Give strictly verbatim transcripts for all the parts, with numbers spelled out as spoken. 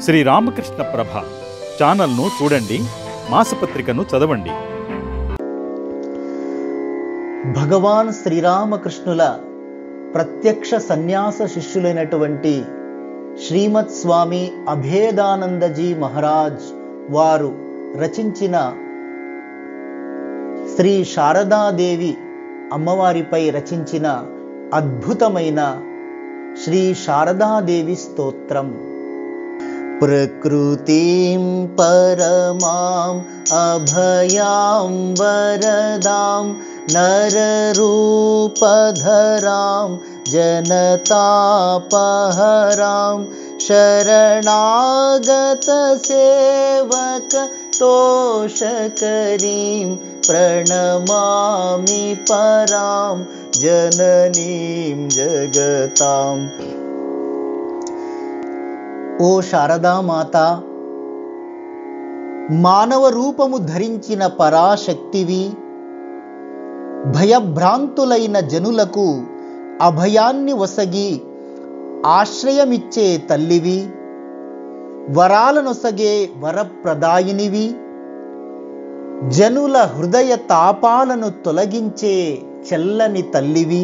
శ్రీ రామకృష్ణ ప్రభ ఛానల్ను చూడండి, మాసపత్రికను చదవండి. భగవాన్ శ్రీరామకృష్ణుల ప్రత్యక్ష సన్యాస శిష్యులైనటువంటి శ్రీమత్ స్వామి అభేదానందజీ మహారాజ్ వారు రచించిన శ్రీ శారదాదేవి అమ్మవారిపై రచించిన అద్భుతమైన శ్రీ శారదాదేవి స్తోత్రం. ప్రకృతిం పరమాం అభయాం వరదాం నరరూపధరాం జనతాపహరాం శరణాగత సేవక తోషకరీం ప్రణమామి పరాం జననీం జగతాం. ఓ శారదామాత, మానవ రూపము ధరించిన పరాశక్తివి, భయభ్రాంతులైన జనులకు అభయాన్ని వసగి ఆశ్రయమిచ్చే తల్లివి, వరాలనొసగే వరప్రదాయినివి, జనుల హృదయ తాపాలను తొలగించే చల్లని తల్లివి,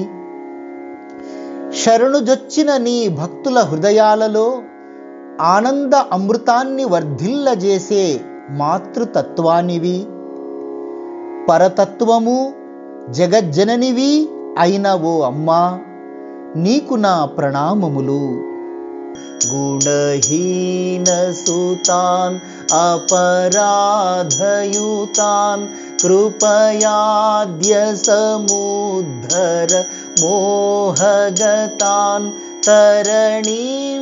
శరణుజొచ్చిన నీ భక్తుల హృదయాలలో ఆనంద అమృతాన్ని వర్ధిల్లజేసే మాతృతత్వానివి, పరతత్వము జగజ్జననివి అయిన ఓ అమ్మా, నీకు నా ప్రణామములు. గుణహీన సుతాన్ అపరాధయుతాన్ కృపయాద్య సముద్ధర మోహగతాన్ తరణీం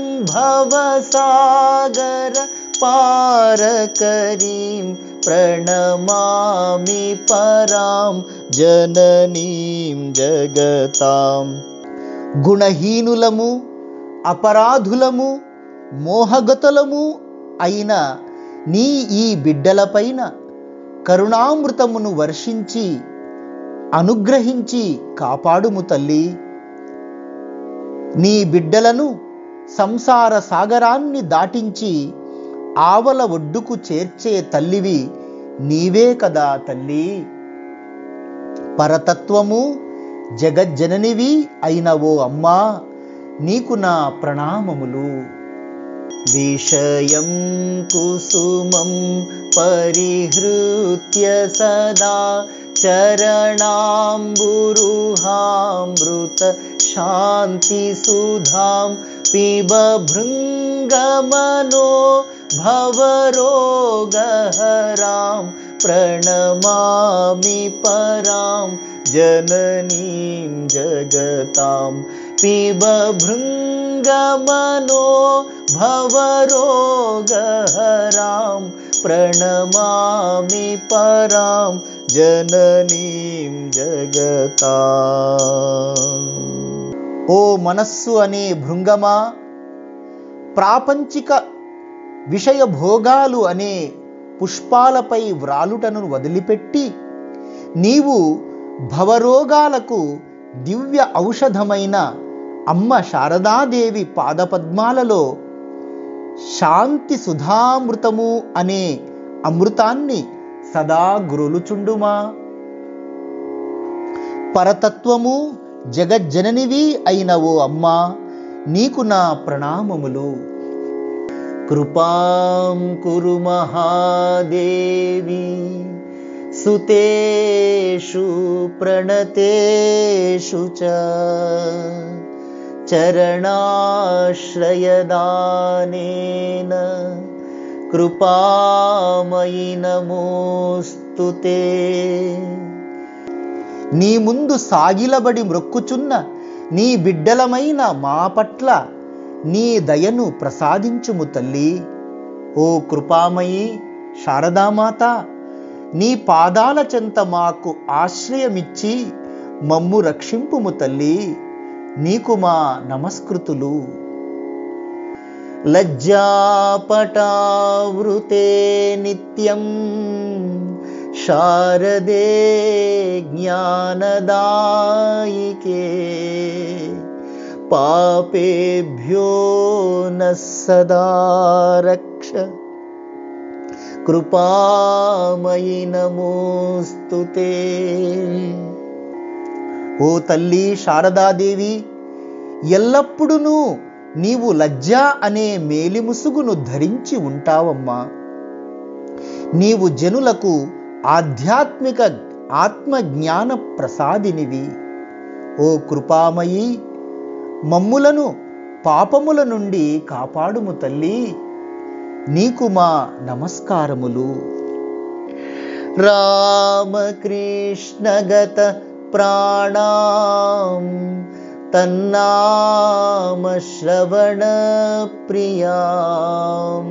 భవసాగర పారకరీం ప్రణమామి పరాం జననీం జగతాం. గుణహీనులము, అపరాధులము, మోహగతులము అయిన నీ ఈ బిడ్డలపైన కరుణామృతమును వర్షించి అనుగ్రహించి కాపాడుము తల్లి. నీ బిడ్డలను సంసార సాగరాన్ని దాటించి ఆవల ఒడ్డుకు చేర్చే తల్లివి నీవే కదా తల్లి. పరతత్వము జగజ్జననివి అయిన ఓ అమ్మా, నీకు నా ప్రణామములు. విషయం కుసుమం పరిహృత్య సదా చరణాంబురుహామృత శాంతి సుధాం పిబ భృంగమనో భవరోగహరాం ప్రణమామి పరాం జననీం జగతాం. పిబ భృంగమనో భవరోగహరాం ప్రణమామి పరాం జననీం జగతాం. ఓ మనస్సు అనే భృంగమా, ప్రాపంచిక విషయ భోగాలు అనే పుష్పాలపై వ్రాలుటను వదిలిపెట్టి నీవు భవరోగాలకు దివ్య ఔషధమైన అమ్మ శారదాదేవి పాదపద్మాలలో శాంతి సుధామృతము అనే అమృతాన్ని సదా గ్రోలుచుండుమా. పరతత్వము జగజ్జననివి అయిన ఓ అమ్మా, నీకు నా ప్రణామములు. కృపాం కురు మహాదేవి సుతేషు ప్రణతేషు చ చరణాశ్రయదానేన కృపామయి నమోస్తుతే. నీ ముందు సాగిలబడి మ్రొక్కుచున్న నీ బిడ్డలమైన మా పట్ల నీ దయను ప్రసాదించుము తల్లి. ఓ కృపామయి శారదామాత, నీ పాదాల చెంత మాకు ఆశ్రయమిచ్చి మమ్ము రక్షింపుము తల్లి. నీకు మా నమస్కృతులు. లజ్జాపటావృతే నిత్యం శారదే జ్ఞానదాయికే పాపేభ్యో నః సదా రక్ష కృపామయి నమోస్తుతే. ఓ తల్లి శారదాదేవి, ఎల్లప్పుడూ నీవు లజ్జ అనే మేలిముసుగును ధరించి ఉంటావమ్మా. నీవు జనులకు ఆధ్యాత్మిక ఆత్మజ్ఞాన ప్రసాదినివి. ఓ కృపామయి, మమ్ములను పాపముల నుండి కాపాడుము తల్లి. నీకు మా నమస్కారములు. రామకృష్ణగత ప్రాణాం తన్నామ శ్రవణ ప్రియాం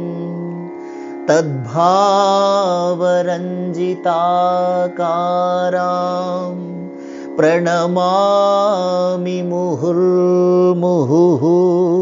తద్భావరంజితాకారాం ప్రణమామి ముహుర్ముహుః.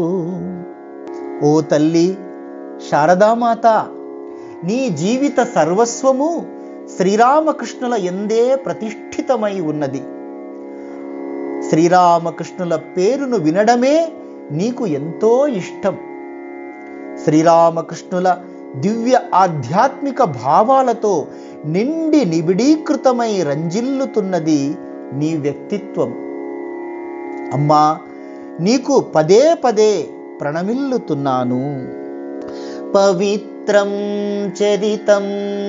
ఓ తల్లి శారదామాత, నీ జీవిత సర్వస్వము శ్రీరామకృష్ణుల యందే ప్రతిష్ఠితమై ఉన్నది. శ్రీరామకృష్ణుల పేరును వినడమే నీకు ఎంతో ఇష్టం. శ్రీరామకృష్ణుల దివ్య ఆధ్యాత్మిక భావాలతో నిండి నిబిడీకృతమై రంజిల్లుతున్నది నీ వ్యక్తిత్వం. అమ్మా, నీకు పదే పదే ప్రణమిల్లుతున్నాను. పవిత్రం చరితం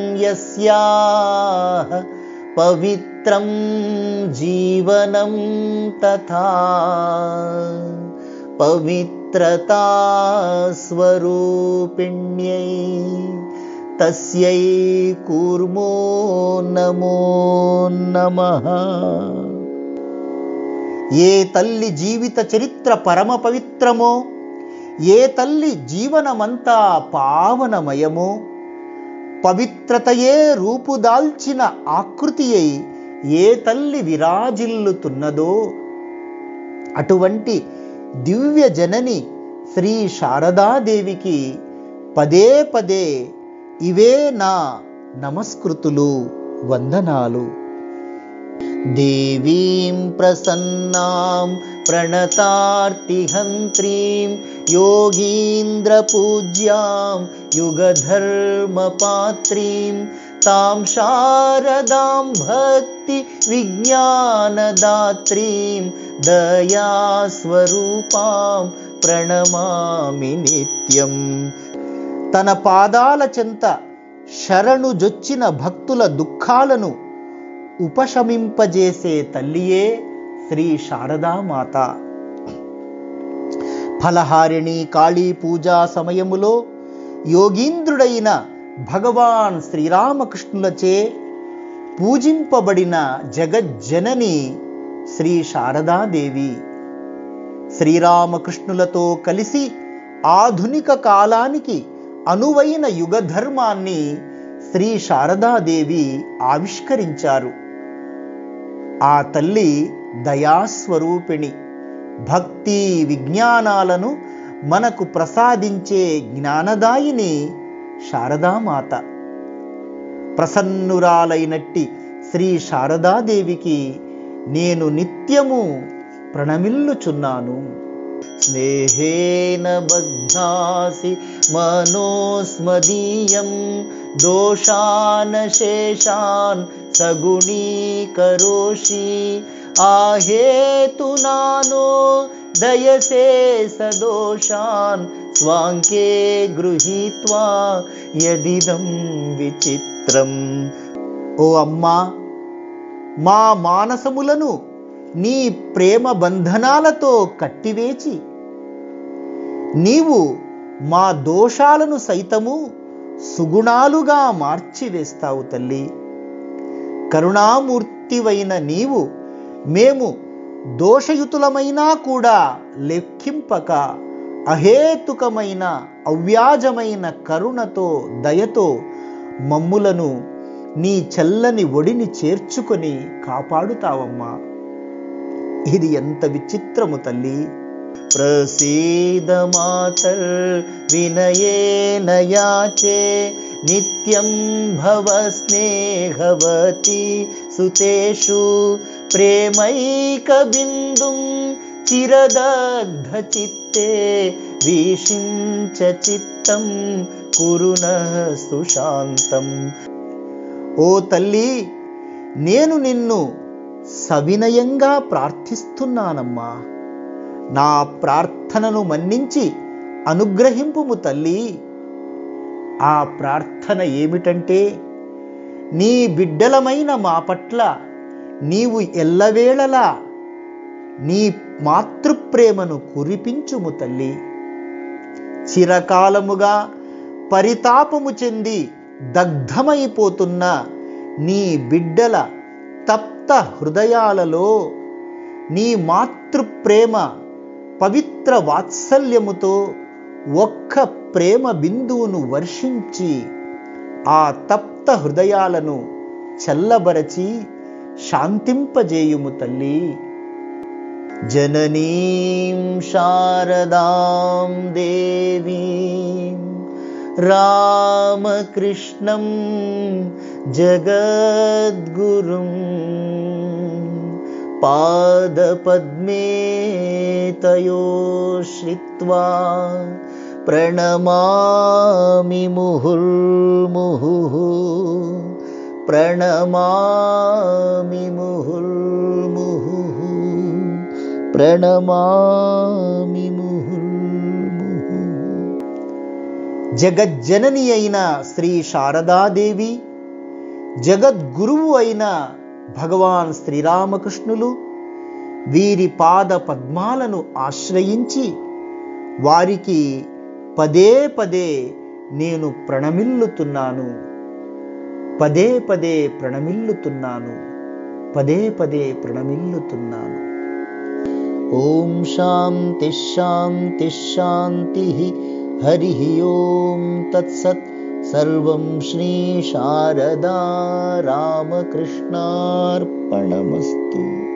యస్యాః పవిత్రం జీవనం తథా పవిత్రతా స్వరూపిణ్యై తస్యై కూర్మో నమో నమః. ఏ తల్లి జీవిత చరిత్ర పరమ పవిత్రమో, ఏ తల్లి జీవనమంతా పావనమయమో, పవిత్రతయే రూపుదాల్చిన ఆకృతి అయి ఏ తల్లి విరాజిల్లుతున్నదో, అటువంటి దివ్య జనని శ్రీ శారదాదేవికి పదే పదే ఇవే నా నమస్కృతులు, వందనాలు. దేవీం ప్రసన్నాం ప్రణతార్తిహంత్రీం యోగీంద్రపూజ్యాం యుగధర్మపాత్రీం తాం శారదాం భక్తి విజ్ఞానదాత్రీం దయాస్వరూపాం ప్రణమామి నిత్యం. తన పాదాల చెంత శరణుజొచ్చిన భక్తుల దుఃఖాలను ఉపశమింపజేసే తల్లియే శ్రీ శారదామాత. ఫలహారిణి కాళీ పూజా సమయములో యోగీంద్రుడైన భగవాన్ శ్రీరామకృష్ణులచే పూజింపబడిన జగజ్జనని శ్రీ శారదాదేవి. శ్రీరామకృష్ణులతో కలిసి ఆధునిక కాలానికి అనువైన యుగధర్మాన్ని శ్రీ శారదాదేవి ఆవిష్కరించారు. ఆ తల్లి దయాస్వరూపిణి, భక్తి విజ్ఞానాలను మనకు ప్రసాదించే జ్ఞానదాయిని శారదామాత. ప్రసన్నురాలైనట్టి శ్రీ శారదాదేవికి నేను నిత్యము ప్రణమిల్లుచున్నాను. స్నేహేన బద్ధాసి మనోస్మదీయం దోషాన్ శేషాన్ సగుణీకరోషి ఆహేతునానో దయసే సదోషాన్ స్వాంకే గృహీత్వా యదిదం విచిత్రం. ఓ అమ్మా, మా మానసములను నీ ప్రేమ బంధనాలతో కట్టివేచి నీవు మా దోషాలను సైతము సుగుణాలుగా మార్చివేస్తావు తల్లి. కరుణామూర్తివైన నీవు మేము దోషయుతులమైనా కూడా లెక్కింపక అహేతుకమైన అవ్యాజమైన కరుణతో దయతో మమ్ములను నీ చల్లని ఒడిని చేర్చుకొని కాపాడుతావమ్మా. ఇది ఎంత విచిత్రము తల్లి. ప్రసీద మాతర్ వినయేన యాచే నిత్యం భవ స్నేహవతి సుతేషు ప్రేమైక బిందుం చిరదగ్ధచిత్తే వీషించ చిత్తం కురున సుశాంతం. ఓ తల్లి, నేను నిన్ను సవినయంగా ప్రార్థిస్తున్నానమ్మా. నా ప్రార్థనను మన్నించి అనుగ్రహింపుము తల్లి. ఆ ప్రార్థన ఏమిటంటే, నీ బిడ్డలమైన మా పట్ల నీవు ఎల్లవేళలా నీ మాతృప్రేమను కురిపించుము తల్లి. చిరకాలముగా పరితాపము చెంది దగ్ధమైపోతున్న నీ బిడ్డల తప్త హృదయాలలో నీ మాతృప్రేమ పవిత్ర వాత్సల్యముతో ఒక్క ప్రేమ బిందువును వర్షించి ఆ తప్త హృదయాలను చల్లబరచి శాంతింపజేయుము తల్లి. జననీం శారదాం దేవీం రామకృష్ణం జగద్గురుం పాదపద్మే తయో శ్రిత్వా ప్రణమామి ముహుర్ముహుః ప్రణమామి ముహుర్ముహుః ప్రణమామి ముహుర్ముహుః. జగజ్జనని అయిన శ్రీ శారదాదేవి, జగద్గురువు అయిన భగవాన్ శ్రీరామకృష్ణులు వీరి పాద పద్మాలను ఆశ్రయించి వారికి పదే పదే నేను ప్రణమిల్లుతున్నాను, పదే పదే ప్రణమిల్లుతున్నాను, పదే పదే ప్రణమిల్లుతున్నాను. ఓం శాంతి శాంతి శాంతి. హరి ఓం తత్సత్. సర్వం శ్రీ శారదా రామకృష్ణార్పణమస్తు.